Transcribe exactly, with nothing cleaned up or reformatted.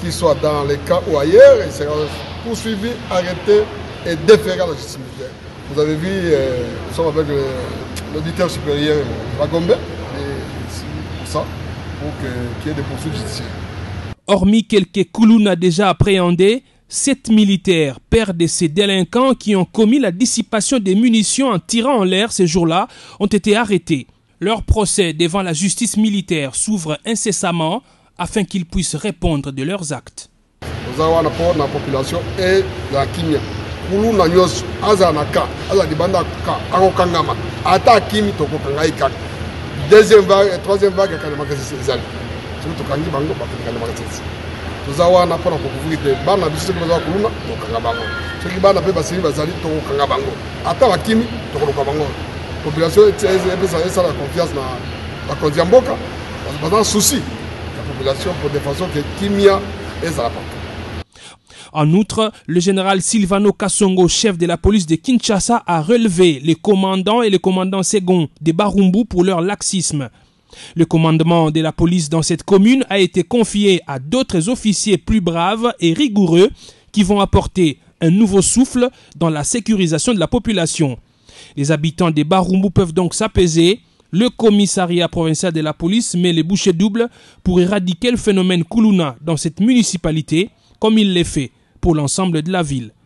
qu'il soit dans les cas ou ailleurs, il sera poursuivi, arrêté et déféré à la justice militaire. Vous avez vu, euh, nous sommes avec l'auditeur supérieur Bagombe, et c'est pour ça, pour qu'il y ait des poursuites judiciaires. Hormis quelques Koulouna déjà appréhendés, sept militaires, pères de ces délinquants qui ont commis la dissipation des munitions en tirant en l'air ces jours-là, ont été arrêtés. Leur procès devant la justice militaire s'ouvre incessamment afin qu'ils puissent répondre de leurs actes. Nous avons un rapport dans la population et la Kimia. Kulu na nyos azanaka azadibanda ka akokangama ata kimi tokokanga ikaka. Deuxième vague et troisième vague quand même c'est ça. C'est tout kangi bango ba quand même c'est. Nous avons un rapport pour couvrir des bana biso ko za kuluna tokanga bango. Ce qui bana pe basili bazali tokanga bango. Ata ba kimi tokoka bango. Population est ça la confiance na la Kodiamboka. Parce que dans souci la population pour de façon que Kimia est ça la part. En outre, le général Silvano Kasongo, chef de la police de Kinshasa, a relevé les commandants et les commandants seconds des Barumbu pour leur laxisme. Le commandement de la police dans cette commune a été confié à d'autres officiers plus braves et rigoureux qui vont apporter un nouveau souffle dans la sécurisation de la population. Les habitants des Barumbu peuvent donc s'apaiser. Le commissariat provincial de la police met les bouchées doubles pour éradiquer le phénomène Koulouna dans cette municipalité, comme il l'est fait pour l'ensemble de la ville.